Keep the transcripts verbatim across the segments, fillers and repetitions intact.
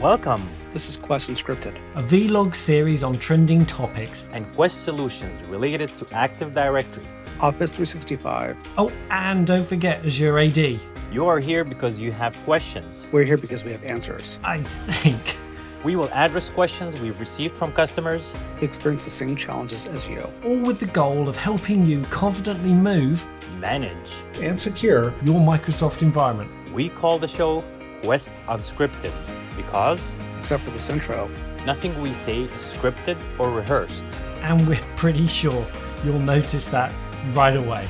Welcome. This is Quest Unscripted, a vlog series on trending topics and Quest solutions related to Active Directory, Office three sixty-five. Oh, and don't forget Azure A D. You are here because you have questions. We're here because we have answers. I think. We will address questions we've received from customers who experience the same challenges as you, all with the goal of helping you confidently move, manage, and secure your Microsoft environment. We call the show Quest Unscripted because, except for this intro, nothing we say is scripted or rehearsed. And we're pretty sure you'll notice that right away.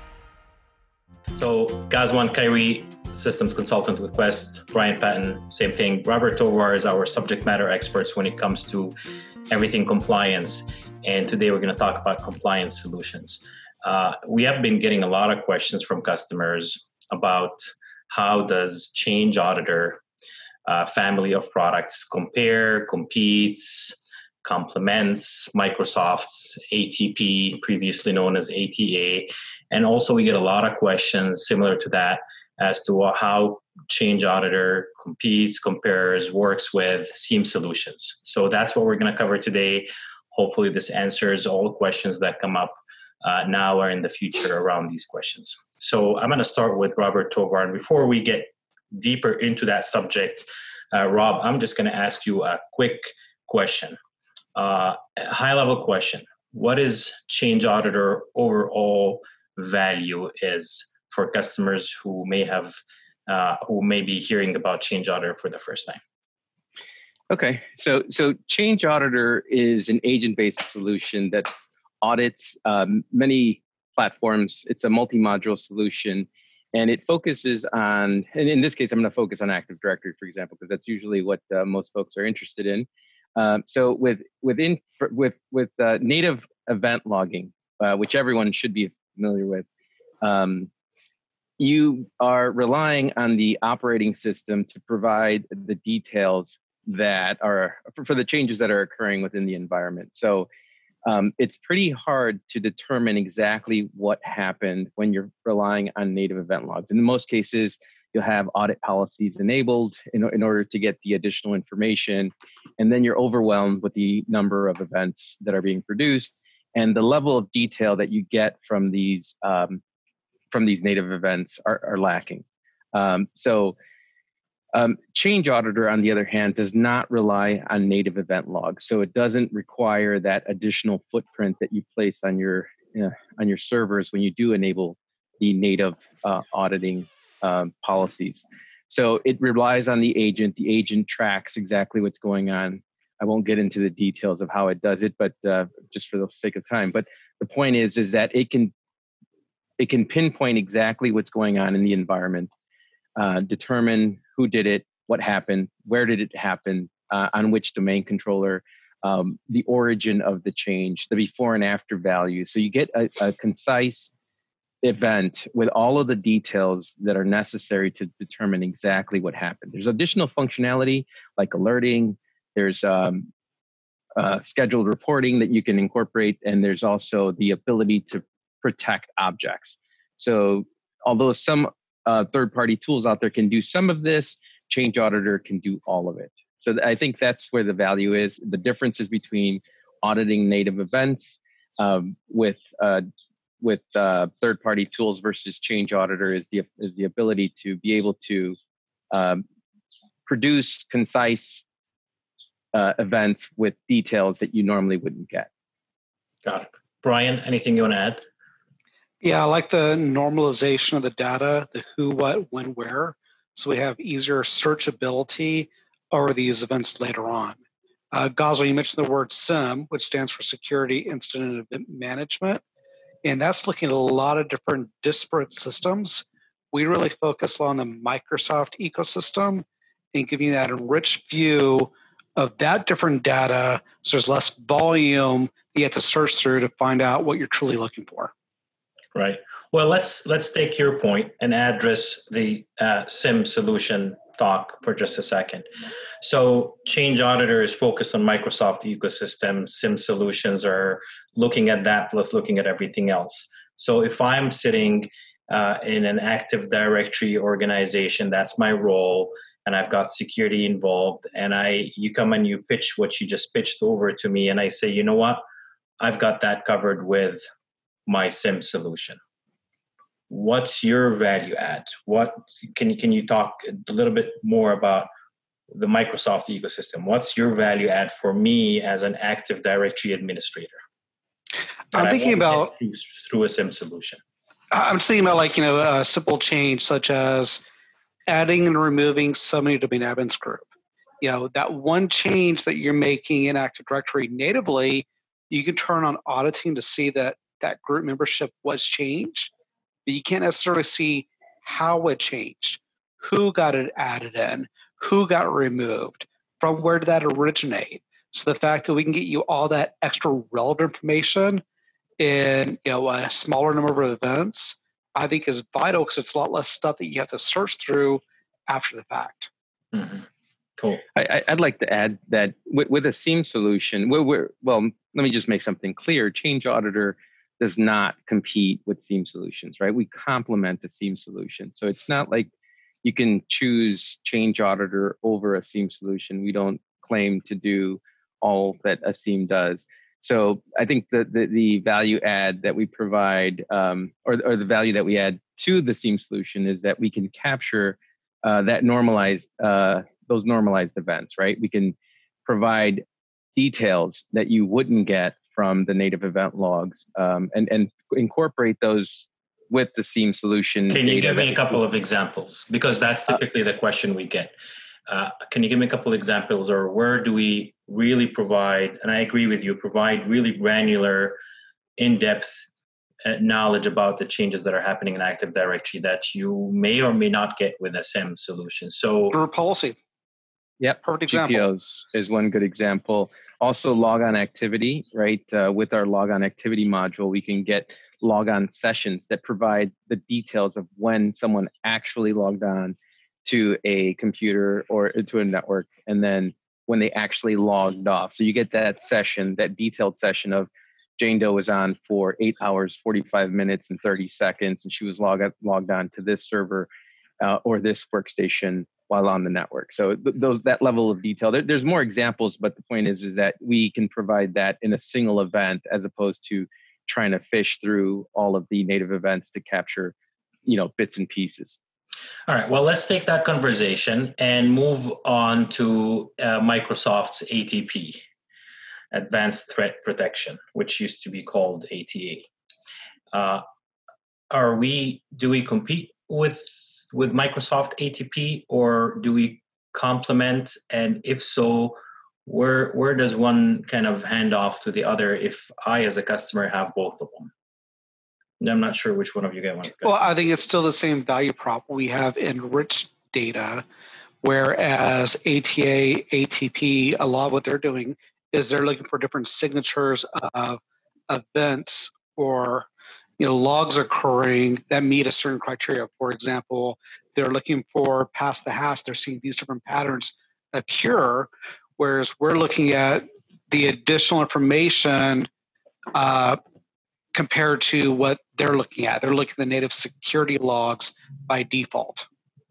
So, Ghazwan Khairi, systems consultant with Quest. Bryan, Patton, same thing. Robert Tovar is our subject matter experts when it comes to everything compliance. And today we're going to talk about compliance solutions. Uh, we have been getting a lot of questions from customers about how does Change Auditor uh, family of products compare, competes, complements Microsoft's A T P, previously known as A T A. And also we get a lot of questions similar to that as to how Change Auditor competes, compares, works with SIEM solutions. So that's what we're going to cover today. Hopefully this answers all questions that come up uh, now or in the future around these questions. So I'm going to start with Robert Tovar. And before we get deeper into that subject, uh, Rob, I'm just going to ask you a quick question, uh, a high-level question. What is Change Auditor overall value is for customers who may have, uh, who may be hearing about Change Auditor for the first time? Okay, so so Change Auditor is an agent-based solution that audits um, many platforms. It's a multi-module solution, and it focuses on, and in this case, I'm going to focus on Active Directory, for example, because that's usually what uh, most folks are interested in. Um, so with within with with uh, native event logging, uh, which everyone should be familiar with, um, you are relying on the operating system to provide the details that are for, for the changes that are occurring within the environment. So um, it's pretty hard to determine exactly what happened when you're relying on native event logs. In most cases, you'll have audit policies enabled in, in order to get the additional information, and then you're overwhelmed with the number of events that are being produced and the level of detail that you get from these um, from these native events are, are lacking. Um, so um, Change Auditor, on the other hand, does not rely on native event logs. So it doesn't require that additional footprint that you place on your, uh, on your servers when you do enable the native uh, auditing um, policies. So it relies on the agent. The agent tracks exactly what's going on. I won't get into the details of how it does it, but uh, just for the sake of time. But the point is, is that it can It can pinpoint exactly what's going on in the environment, uh, determine who did it, what happened, where did it happen, uh, on which domain controller, um, the origin of the change, the before and after value. So you get a, a concise event with all of the details that are necessary to determine exactly what happened. There's additional functionality like alerting, there's um, uh, scheduled reporting that you can incorporate, and there's also the ability to protect objects. So although some uh, third-party tools out there can do some of this, Change Auditor can do all of it. So I think that's where the value is. The differences between auditing native events um, with uh, with uh, third-party tools versus Change Auditor is the is the ability to be able to um, produce concise uh, events with details that you normally wouldn't get. Got it. Bryan, anything you want to add? Yeah, I like the normalization of the data, the who, what, when, where, so we have easier searchability over these events later on. Uh, Ghazwan, you mentioned the word SIEM, which stands for Security Incident and Event Management, and that's looking at a lot of different disparate systems. We really focus on the Microsoft ecosystem and giving you that enriched view of that different data, so there's less volume that you have to search through to find out what you're truly looking for. Right. Well, let's let's take your point and address the uh, SIEM solution talk for just a second. So Change Auditor is focused on Microsoft ecosystem. SIEM solutions are looking at that plus looking at everything else. So if I'm sitting uh, in an Active Directory organization, that's my role, and I've got security involved, and I you come and you pitch what you just pitched over to me, and I say, you know what, I've got that covered with my SIEM solution. What's your value add? What can you can you talk a little bit more about the Microsoft ecosystem? What's your value add for me as an Active Directory administrator? I'm thinking about through, through a SIEM solution. I'm thinking about like you know a simple change such as adding and removing somebody to domain admins group. You know, that one change that you're making in Active Directory natively, you can turn on auditing to see that that group membership was changed, but you can't necessarily see how it changed, who got it added in, who got removed, from where did that originate. So the fact that we can get you all that extra relevant information in you know a smaller number of events, I think is vital because it's a lot less stuff that you have to search through after the fact. Mm-hmm. Cool. I, I'd like to add that with, with a SIEM solution, we're, we're, well, let me just make something clear. Change Auditor does not compete with SIEM solutions, right? We complement the SIEM solution. So it's not like you can choose Change Auditor over a SIEM solution. We don't claim to do all that a SIEM does. So I think the, the, the value add that we provide, um, or, or the value that we add to the SIEM solution is that we can capture uh, that normalized, uh, those normalized events, right? We can provide details that you wouldn't get from the native event logs, um, and, and incorporate those with the SIEM solution. Can you give me a that, couple of examples? Because that's typically uh, the question we get. Uh, can you give me a couple of examples, or where do we really provide, and I agree with you, provide really granular, in-depth uh, knowledge about the changes that are happening in Active Directory that you may or may not get with a SIEM solution? So, group policy. Yep, perfect example. G P Os is one good example. Also, logon activity, right? Uh, with our logon activity module, we can get logon sessions that provide the details of when someone actually logged on to a computer or to a network, and then when they actually logged off. So you get that session, that detailed session of Jane Doe was on for eight hours, forty-five minutes, and thirty seconds, and she was logged logged on to this server uh, or this workstation while on the network. So th- those that level of detail. There, there's more examples, but the point is is that we can provide that in a single event as opposed to trying to fish through all of the native events to capture, you know, bits and pieces. All right, well, let's take that conversation and move on to uh, Microsoft's A T P, Advanced Threat Protection, which used to be called A T A. Uh, are we, do we compete with, with Microsoft A T P, or do we complement? And if so, where, where does one kind of hand off to the other if I, as a customer, have both of them? I'm not sure which one of you get one. Well, I think it's still the same value prop. We have enriched data, whereas A T A, A T P, a lot of what they're doing is they're looking for different signatures of events or you know logs occurring that meet a certain criteria. For example, they're looking for past the hash. They're seeing these different patterns occur, whereas we're looking at the additional information uh, compared to what they're looking at. They're looking at the native security logs by default.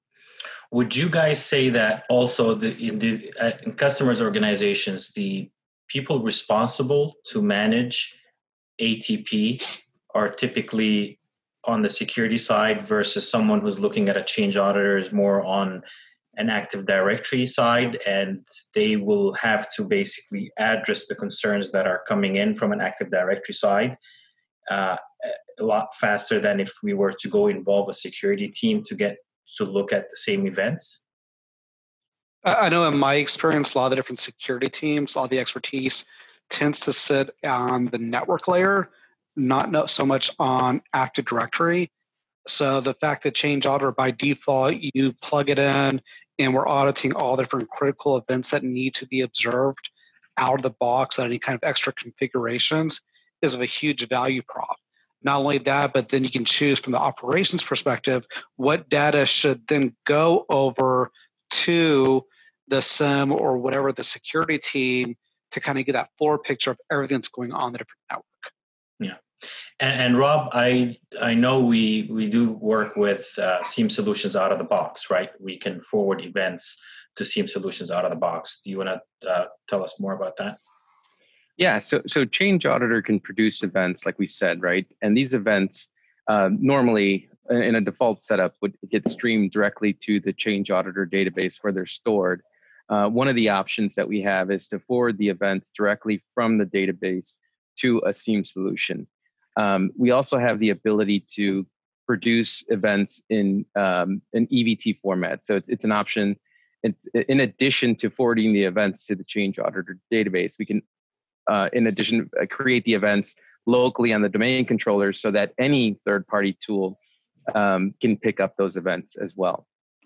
Would you guys say that also the, in, the, uh, in customers' organizations, the people responsible to manage A T P are typically on the security side versus someone who's looking at a change auditor is more on an Active Directory side, and they will have to basically address the concerns that are coming in from an Active Directory side Uh, a lot faster than if we were to go involve a security team to get to look at the same events? I know in my experience, a lot of the different security teams, all the expertise tends to sit on the network layer, not so much on Active Directory. So the fact that Change Auditor by default, you plug it in and we're auditing all the different critical events that need to be observed out of the box without any kind of extra configurations is of a huge value prop. Not only that, but then you can choose from the operations perspective, what data should then go over to the SIEM or whatever the security team to kind of get that floor picture of everything that's going on in the different network. Yeah, And, and Rob, I I know we we do work with uh, SIEM solutions out of the box, right? We can forward events to SIEM solutions out of the box. Do you want to uh, tell us more about that? Yeah, so so Change Auditor can produce events, like we said, right? And these events uh, normally, in a default setup, would get streamed directly to the Change Auditor database where they're stored. Uh, one of the options that we have is to forward the events directly from the database to a SIEM solution. Um, we also have the ability to produce events in um, an E V T format. So it's, it's an option. It's, in addition to forwarding the events to the Change Auditor database, we can, uh, in addition, uh, create the events locally on the domain controller so that any third-party tool um, can pick up those events as well.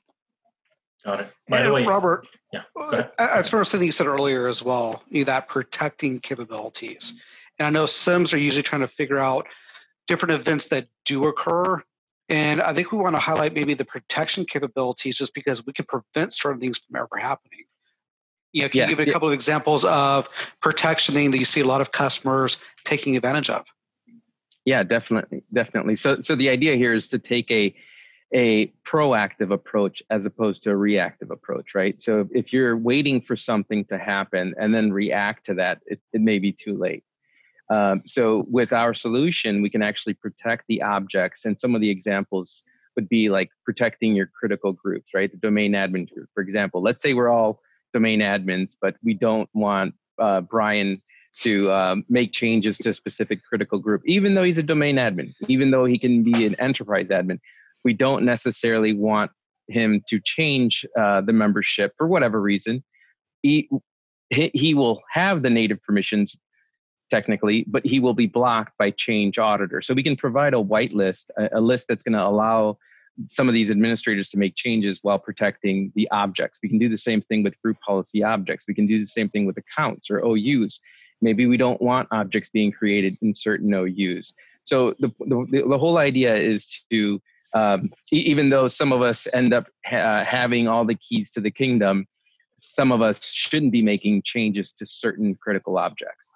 Got it. By and the way, Robert, yeah, go ahead. As far as something you said earlier as well, that protecting capabilities. And I know SIEMs are usually trying to figure out different events that do occur. And I think we want to highlight maybe the protection capabilities just because we can prevent certain things from ever happening. You know, can yes, you give a yeah. couple of examples of protectioning that you see a lot of customers taking advantage of? Yeah, definitely, definitely. So, so the idea here is to take a a proactive approach as opposed to a reactive approach, right? So if you're waiting for something to happen and then react to that, it, it may be too late. Um, so with our solution, we can actually protect the objects. And some of the examples would be like protecting your critical groups, right? The domain admin group, for example. Let's say we're all domain admins, but we don't want uh, Bryan to um, make changes to a specific critical group, even though he's a domain admin, even though he can be an enterprise admin. We don't necessarily want him to change uh, the membership for whatever reason. He, he will have the native permissions technically, but he will be blocked by Change Auditor. So we can provide a whitelist, a, a list that's going to allow some of these administrators to make changes while protecting the objects. We can do the same thing with group policy objects. We can do the same thing with accounts or O Us. Maybe we don't want objects being created in certain O Us. So the, the, the whole idea is to Um, even though some of us end up ha- having all the keys to the kingdom, some of us shouldn't be making changes to certain critical objects.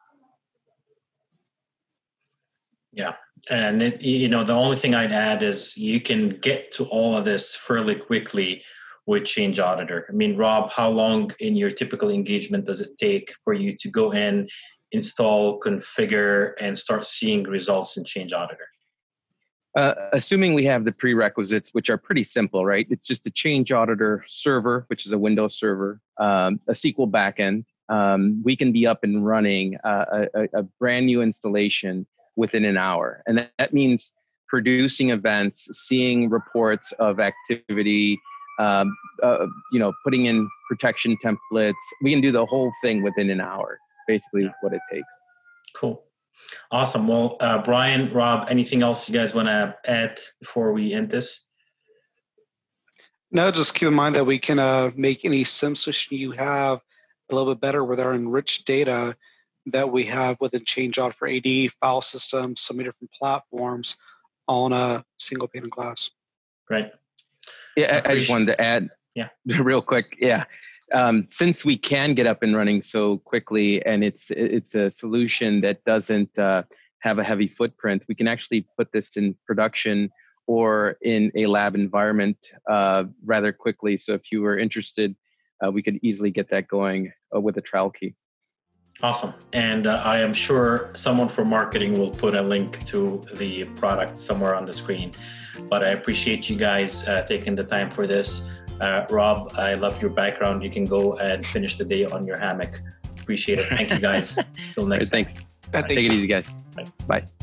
Yeah. And, it, you know, the only thing I'd add is you can get to all of this fairly quickly with Change Auditor. I mean, Rob, how long in your typical engagement does it take for you to go in, install, configure, and start seeing results in Change Auditor? Uh, assuming we have the prerequisites, which are pretty simple, right? It's just a Change Auditor server, which is a Windows server, um, a S Q L backend. Um, we can be up and running uh, a, a brand new installation within an hour. And that, that means producing events, seeing reports of activity, um, uh, you know, putting in protection templates. We can do the whole thing within an hour, basically yeah. what it takes. Cool. Awesome. Well, uh, Bryan, Rob, anything else you guys want to add before we end this? No, just keep in mind that we can uh, make any SIEM solution you have a little bit better with our enriched data that we have within Change Auditor for A D, file systems, so many different platforms, all in a single pane of glass. Right. Yeah, I, I just wanted to add yeah. real quick. Yeah. Um, since we can get up and running so quickly, and it's it's a solution that doesn't uh, have a heavy footprint, we can actually put this in production or in a lab environment uh, rather quickly. So if you were interested, uh, we could easily get that going uh, with a trial key. Awesome. And uh, I am sure someone from marketing will put a link to the product somewhere on the screen. But I appreciate you guys uh, taking the time for this. Uh, Rob, I love your background. You can go and finish the day on your hammock. Appreciate it. Thank you, guys. Till next right, time. Thanks. Take it easy, guys. Bye. Bye.